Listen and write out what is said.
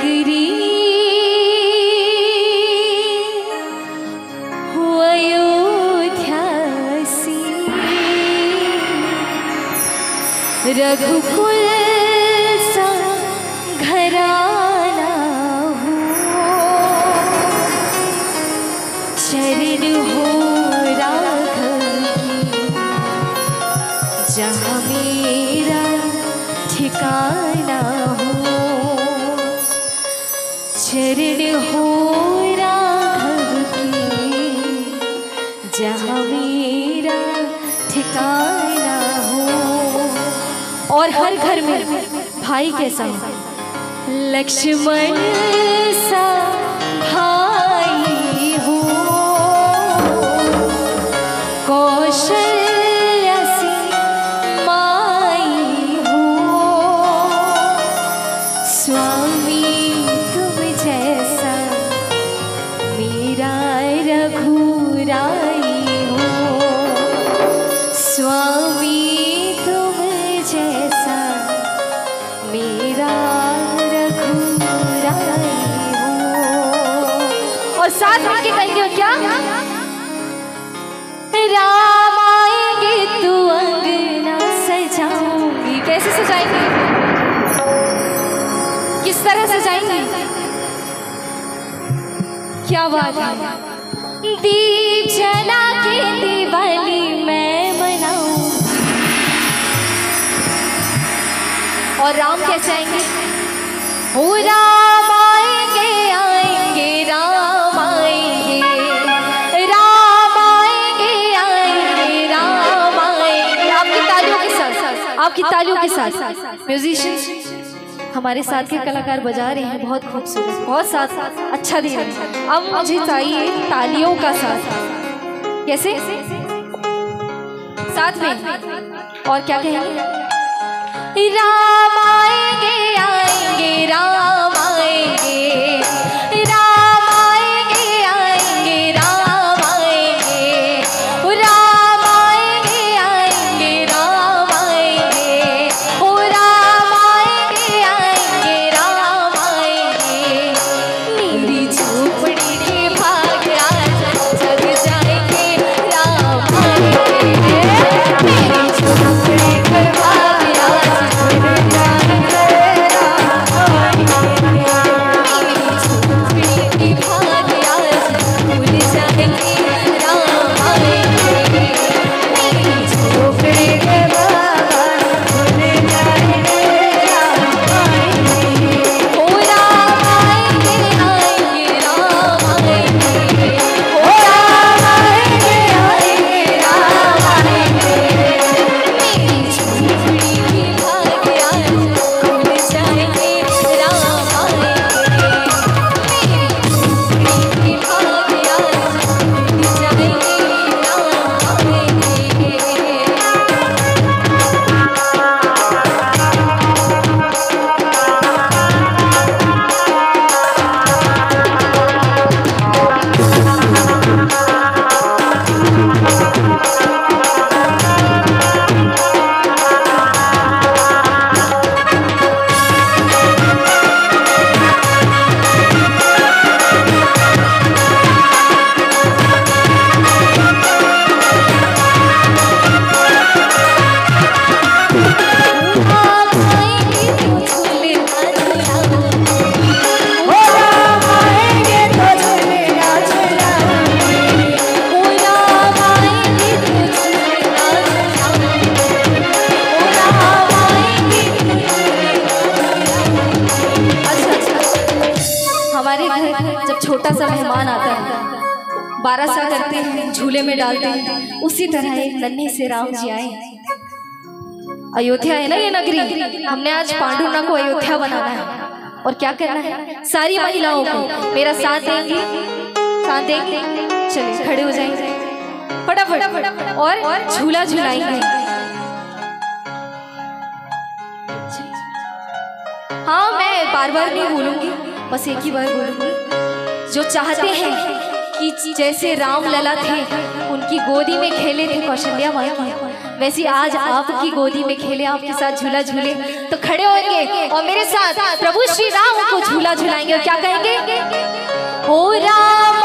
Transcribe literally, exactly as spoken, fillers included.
नगरी हो अयोध्या सी, रघुकुल सा घराना हो, शरण हो राघव की जहाँ मेरा ठिकाना हो, शरण हो राघव की जहाँ मेरा ठिकाना हो। और हर घर में भाई कैसा हो, लक्ष्मण सा भाई हो, कौशल्या सी माई हो, स्वामी तुम जैसा मेरा रघुराई हो, स्वामी तुम जैसा मेरा रघुराई हो। और साथ मिलके कहेंगे क्या, राम आएंगे तू अंगना सजाऊंगी। कैसे सजाएंगे, किस तरह सजाएंगे, क्या बात है। दीप जला के दिवाली मैं मनाऊं, और राम कैसे आएंगे, ओ राम आएंगे आएंगे राम आएंगे, राम आएंगे आएंगे राम आएंगे। आपकी तालियों के साथ, आपकी तालियों के साथ म्यूजिशियंस हमारे साथ के कलाकार बजा रहे हैं, बहुत खूबसूरत, बहुत साथ अच्छा दे रहे हैं। अब मुझे चाहिए तालियों का साथ। कैसे, साथ में, और क्या कहेंगे, राम आएंगे आएंगे राम आएंगे, राम आएंगे आएंगे राम आएंगे, राम आएंगे आएंगे राम आएंगे, ओ राम आएंगे आएंगे राम आएंगे। मेरी झोपड़ी के भाग आज जग जाएंगे राम आएंगे, मेरी झोपड़ी के भाग छोटा सा मेहमान आता है, बारह सा करते हैं, झूले में डालते हैं, उसी तरह एक नन्हे से राम जी आए। अयोध्या है ना ये नगरी, हमने आज पांडुरंग को अयोध्या बनाना है। और क्या करना है, सारी महिलाओं को मेरा साथ देंगी, साथ देंगे, चलिए खड़े हो जाएंगे फटाफट और झूला झूलाएंगे। हाँ, मैं बार बार नहीं बोलूंगी, बस एक ही बार बोलूंगी। जो चाहते हैं कि जैसे राम लला थे, उनकी गोदी में खेले थे कौशल्या माई, वैसे आज आपकी गोदी में खेले, आपके साथ झूला झूले, तो खड़े होंगे और मेरे साथ प्रभु श्री राम को झूला झुलाएंगे और क्या कहेंगे? ओ राम